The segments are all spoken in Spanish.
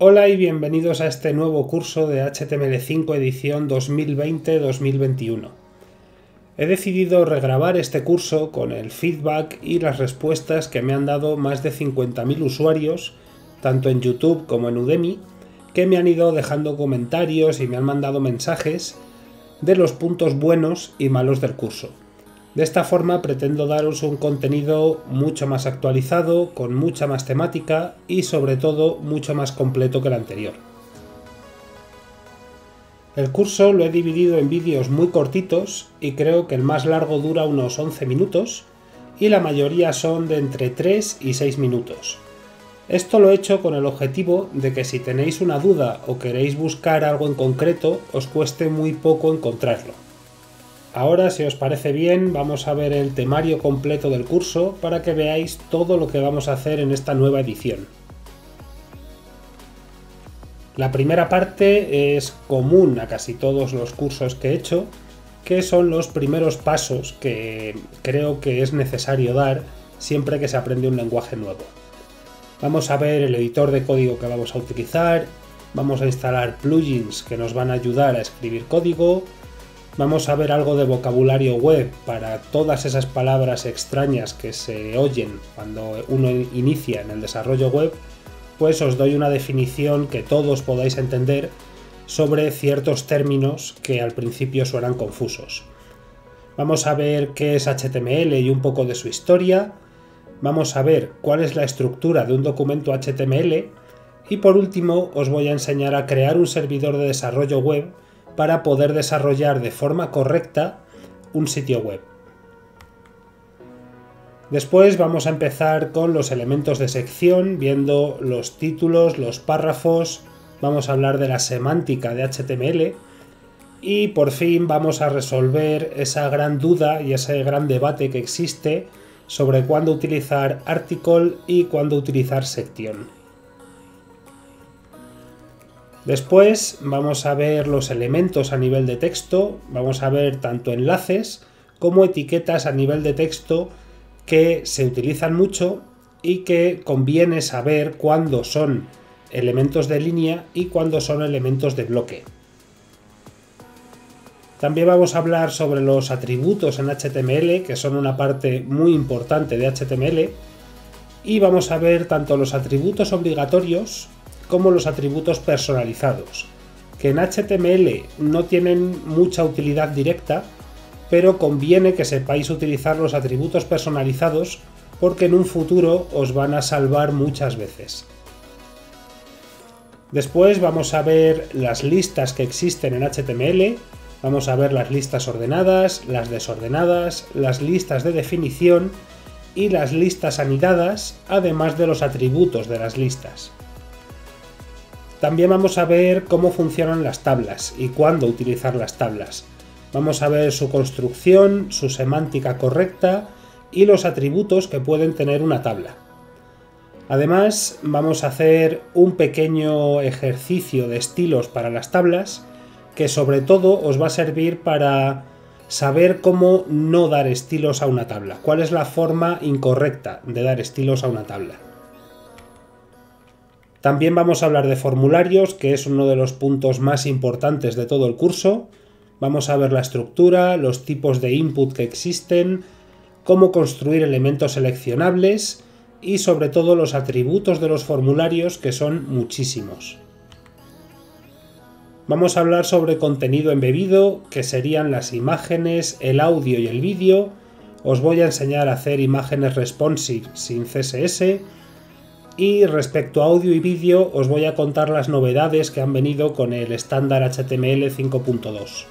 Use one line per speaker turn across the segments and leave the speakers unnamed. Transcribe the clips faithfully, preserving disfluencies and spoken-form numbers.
Hola y bienvenidos a este nuevo curso de H T M L cinco edición dos mil veinte dos mil veintiuno. He decidido regrabar este curso con el feedback y las respuestas que me han dado más de cincuenta mil usuarios, tanto en YouTube como en Udemy, que me han ido dejando comentarios y me han mandado mensajes de los puntos buenos y malos del curso. De esta forma pretendo daros un contenido mucho más actualizado, con mucha más temática y sobre todo mucho más completo que el anterior. El curso lo he dividido en vídeos muy cortitos y creo que el más largo dura unos once minutos y la mayoría son de entre tres y seis minutos. Esto lo he hecho con el objetivo de que si tenéis una duda o queréis buscar algo en concreto os cueste muy poco encontrarlo. Ahora, si os parece bien, vamos a ver el temario completo del curso para que veáis todo lo que vamos a hacer en esta nueva edición. La primera parte es común a casi todos los cursos que he hecho, que son los primeros pasos que creo que es necesario dar siempre que se aprende un lenguaje nuevo. Vamos a ver el editor de código que vamos a utilizar, vamos a instalar plugins que nos van a ayudar a escribir código. Vamos a ver algo de vocabulario web para todas esas palabras extrañas que se oyen cuando uno inicia en el desarrollo web, pues os doy una definición que todos podáis entender sobre ciertos términos que al principio suenan confusos. Vamos a ver qué es H T M L y un poco de su historia. Vamos a ver cuál es la estructura de un documento H T M L y por último os voy a enseñar a crear un servidor de desarrollo web para poder desarrollar de forma correcta un sitio web. Después vamos a empezar con los elementos de sección, viendo los títulos, los párrafos, vamos a hablar de la semántica de H T M L y por fin vamos a resolver esa gran duda y ese gran debate que existe sobre cuándo utilizar article y cuándo utilizar section. Después vamos a ver los elementos a nivel de texto, vamos a ver tanto enlaces como etiquetas a nivel de texto que se utilizan mucho y que conviene saber cuándo son elementos de línea y cuándo son elementos de bloque. También vamos a hablar sobre los atributos en H T M L, que son una parte muy importante de H T M L, y vamos a ver tanto los atributos obligatorios como los atributos personalizados, que en H T M L no tienen mucha utilidad directa, pero conviene que sepáis utilizar los atributos personalizados porque en un futuro os van a salvar muchas veces. Después vamos a ver las listas que existen en H T M L, vamos a ver las listas ordenadas, las desordenadas, las listas de definición y las listas anidadas, además de los atributos de las listas. También vamos a ver cómo funcionan las tablas y cuándo utilizar las tablas. Vamos a ver su construcción, su semántica correcta y los atributos que pueden tener una tabla. Además, vamos a hacer un pequeño ejercicio de estilos para las tablas que sobre todo os va a servir para saber cómo no dar estilos a una tabla. ¿Cuál es la forma incorrecta de dar estilos a una tabla? También vamos a hablar de formularios, que es uno de los puntos más importantes de todo el curso. Vamos a ver la estructura, los tipos de input que existen, cómo construir elementos seleccionables y sobre todo los atributos de los formularios, que son muchísimos. Vamos a hablar sobre contenido embebido, que serían las imágenes, el audio y el vídeo. Os voy a enseñar a hacer imágenes responsive sin C S S. Y respecto a audio y vídeo os voy a contar las novedades que han venido con el estándar H T M L cinco punto dos.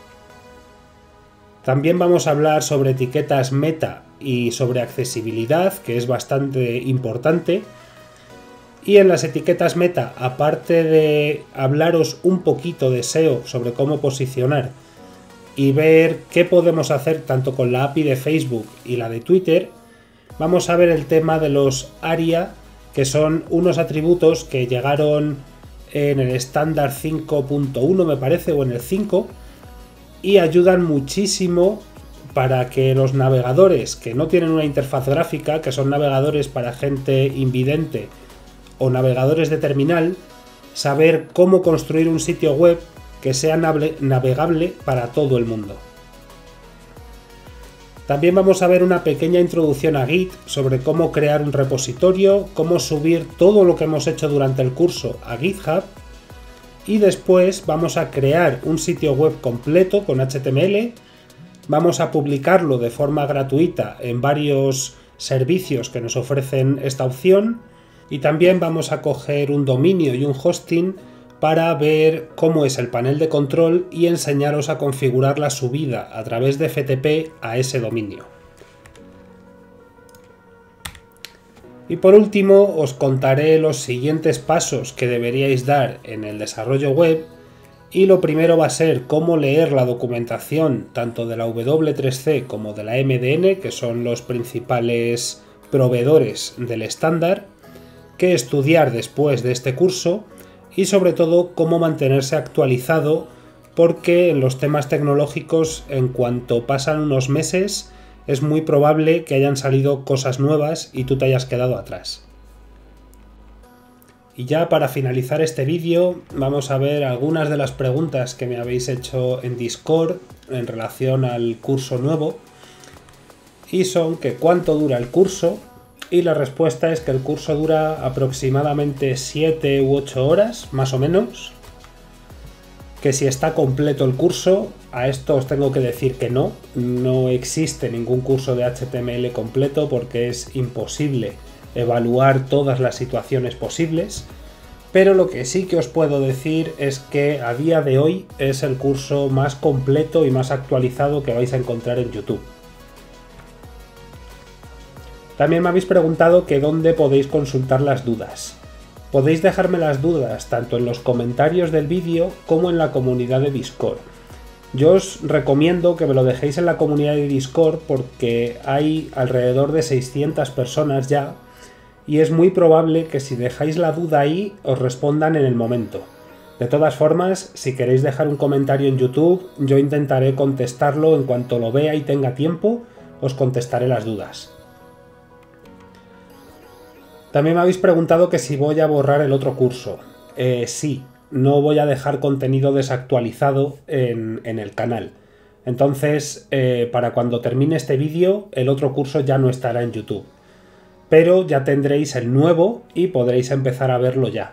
También vamos a hablar sobre etiquetas meta y sobre accesibilidad, que es bastante importante. Y en las etiquetas meta, aparte de hablaros un poquito de S E O sobre cómo posicionar y ver qué podemos hacer tanto con la A P I de Facebook y la de Twitter, vamos a ver el tema de los aria, que son unos atributos que llegaron en el estándar cinco punto uno me parece, o en el cinco, y ayudan muchísimo para que los navegadores que no tienen una interfaz gráfica, que son navegadores para gente invidente o navegadores de terminal, saber cómo construir un sitio web que sea navegable para todo el mundo. También vamos a ver una pequeña introducción a Git sobre cómo crear un repositorio, cómo subir todo lo que hemos hecho durante el curso a GitHub, y después vamos a crear un sitio web completo con H T M L, vamos a publicarlo de forma gratuita en varios servicios que nos ofrecen esta opción, y también vamos a coger un dominio y un hosting para ver cómo es el panel de control y enseñaros a configurar la subida a través de F T P a ese dominio. Y por último os contaré los siguientes pasos que deberíais dar en el desarrollo web, y lo primero va a ser cómo leer la documentación tanto de la W tres C como de la M D N, que son los principales proveedores del estándar, qué estudiar después de este curso y sobre todo cómo mantenerse actualizado, porque en los temas tecnológicos, en cuanto pasan unos meses, es muy probable que hayan salido cosas nuevas y tú te hayas quedado atrás. Y ya para finalizar este vídeo vamos a ver algunas de las preguntas que me habéis hecho en Discord en relación al curso nuevo, y son que cuánto dura el curso, y la respuesta es que el curso dura aproximadamente siete u ocho horas, más o menos. Que si está completo el curso, a esto os tengo que decir que no, no existe ningún curso de H T M L completo porque es imposible evaluar todas las situaciones posibles, pero lo que sí que os puedo decir es que a día de hoy es el curso más completo y más actualizado que vais a encontrar en YouTube. También me habéis preguntado que dónde podéis consultar las dudas. Podéis dejarme las dudas tanto en los comentarios del vídeo como en la comunidad de Discord. Yo os recomiendo que me lo dejéis en la comunidad de Discord porque hay alrededor de seiscientas personas ya, y es muy probable que si dejáis la duda ahí os respondan en el momento. De todas formas, si queréis dejar un comentario en YouTube, yo intentaré contestarlo en cuanto lo vea y tenga tiempo, os contestaré las dudas. También me habéis preguntado que si voy a borrar el otro curso. Eh, sí, no voy a dejar contenido desactualizado en, en el canal. Entonces, eh, para cuando termine este vídeo, el otro curso ya no estará en YouTube. Pero ya tendréis el nuevo y podréis empezar a verlo ya.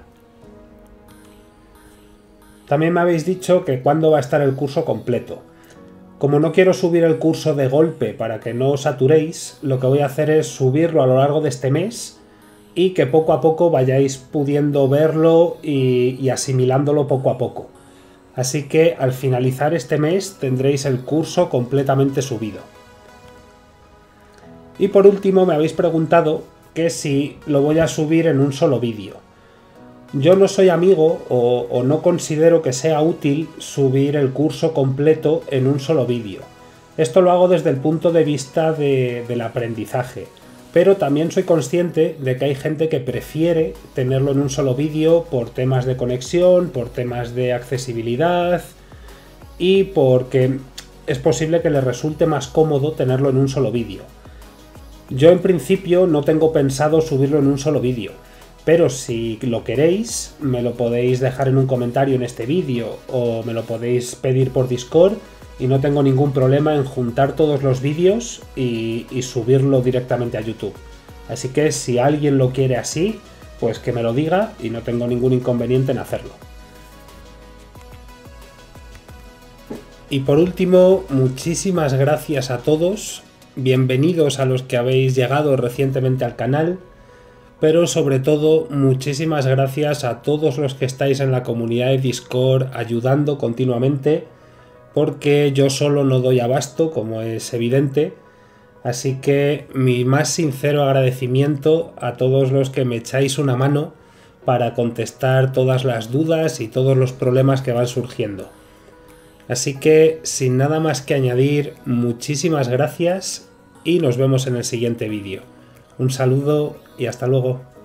También me habéis dicho que cuándo va a estar el curso completo. Como no quiero subir el curso de golpe para que no os saturéis, lo que voy a hacer es subirlo a lo largo de este mes, y que poco a poco vayáis pudiendo verlo y, y asimilándolo poco a poco. Así que al finalizar este mes tendréis el curso completamente subido. Y por último me habéis preguntado que si lo voy a subir en un solo vídeo. Yo no soy amigo o, o no considero que sea útil subir el curso completo en un solo vídeo. Esto lo hago desde el punto de vista de, del aprendizaje. Pero también soy consciente de que hay gente que prefiere tenerlo en un solo vídeo por temas de conexión, por temas de accesibilidad y porque es posible que les resulte más cómodo tenerlo en un solo vídeo. Yo en principio no tengo pensado subirlo en un solo vídeo, pero si lo queréis me lo podéis dejar en un comentario en este vídeo o me lo podéis pedir por Discord, y no tengo ningún problema en juntar todos los vídeos y, y subirlo directamente a YouTube. Así que si alguien lo quiere así, pues que me lo diga y no tengo ningún inconveniente en hacerlo. Y por último, muchísimas gracias a todos, bienvenidos a los que habéis llegado recientemente al canal, pero sobre todo muchísimas gracias a todos los que estáis en la comunidad de Discord ayudando continuamente, porque yo solo no doy abasto, como es evidente, así que mi más sincero agradecimiento a todos los que me echáis una mano para contestar todas las dudas y todos los problemas que van surgiendo. Así que, sin nada más que añadir, muchísimas gracias y nos vemos en el siguiente vídeo. Un saludo y hasta luego.